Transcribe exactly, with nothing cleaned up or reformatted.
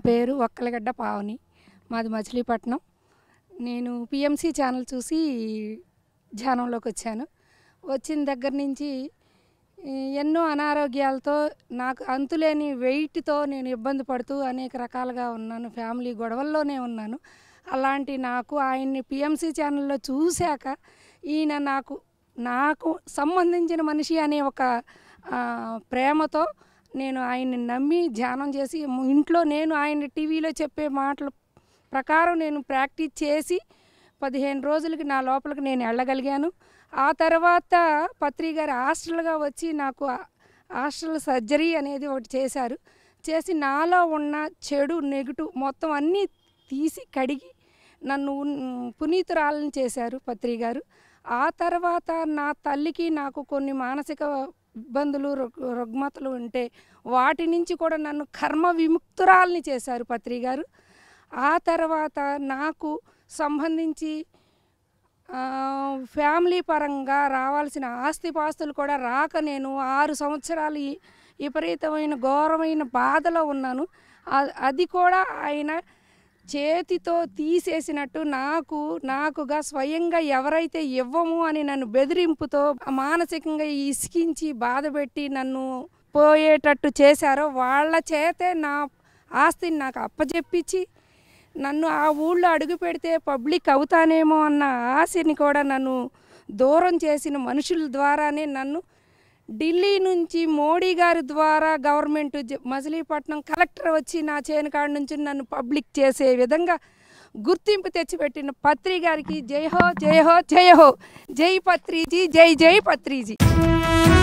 పేరు ఒక్కలగడ్డ పావని, మాది మచిలీపట్నం. నేను పిఎంసి ఛానల్ చూసి ధ్యానంలోకి వచ్చాను. వచ్చిన దగ్గర నుంచి ఎన్నో అనారోగ్యాలతో, నాకు అంతులేని వెయిట్తో నేను ఇబ్బంది పడుతూ అనేక రకాలుగా ఉన్నాను. ఫ్యామిలీ గొడవల్లోనే ఉన్నాను. అలాంటి నాకు ఆయన్ని పిఎంసి ఛానల్లో చూశాక ఈయన నాకు నాకు సంబంధించిన మనిషి అనే ఒక ప్రేమతో నేను ఆయన్ని నమ్మి ధ్యానం చేసి, ఇంట్లో నేను ఆయన టీవీలో చెప్పే మాటల ప్రకారం నేను ప్రాక్టీస్ చేసి పదిహేను రోజులకి నా లోపలికి నేను వెళ్ళగలిగాను. ఆ తర్వాత పత్రి గారు హాస్టల్గా వచ్చి నాకు హాస్టల్ సర్జరీ అనేది ఒకటి చేశారు. చేసి నాలో ఉన్న చెడు నెగిటివ్ మొత్తం అన్నీ తీసి కడిగి నన్ను పునీతురాలని చేశారు పత్రి గారు. ఆ తర్వాత నా తల్లికి నాకు కొన్ని మానసిక ఇబ్బందులు రుగ్మతలు ఉంటే వాటి నుంచి కూడా నన్ను కర్మ విముక్తురాలని చేశారు పత్రి గారు. ఆ తర్వాత నాకు సంబంధించి ఫ్యామిలీ పరంగా రావాల్సిన ఆస్తిపాస్తులు కూడా రాక నేను ఆరు సంవత్సరాలు విపరీతమైన ఘోరమైన బాధలో ఉన్నాను. అది కూడా ఆయన చేతితో తీసేసినట్టు నాకు నాకుగా స్వయంగా ఎవరైతే ఇవ్వము అని నన్ను బెదిరింపుతో మానసికంగా ఇసికించి బాధపెట్టి నన్ను పోయేటట్టు చేశారో వాళ్ళ చేతే నా ఆస్తిని నాకు అప్పచెప్పించి నన్ను ఆ ఊళ్ళో అడుగు పెడితే పబ్లిక్ అవుతానేమో అన్న ఆశని కూడా నన్ను దూరం చేసిన మనుషుల ద్వారానే నన్ను ఢిల్లీ నుంచి మోడీ గారి ద్వారా గవర్నమెంట్ మచిలీపట్నం కలెక్టర్ వచ్చి నా చేనుకాడ నుంచి నన్ను పబ్లిక్ చేసే విధంగా గుర్తింపు తెచ్చిపెట్టిన పత్రి గారికి జై హో జై హో జై హో. జై పత్రిజీ, జై జై పత్రిజీ.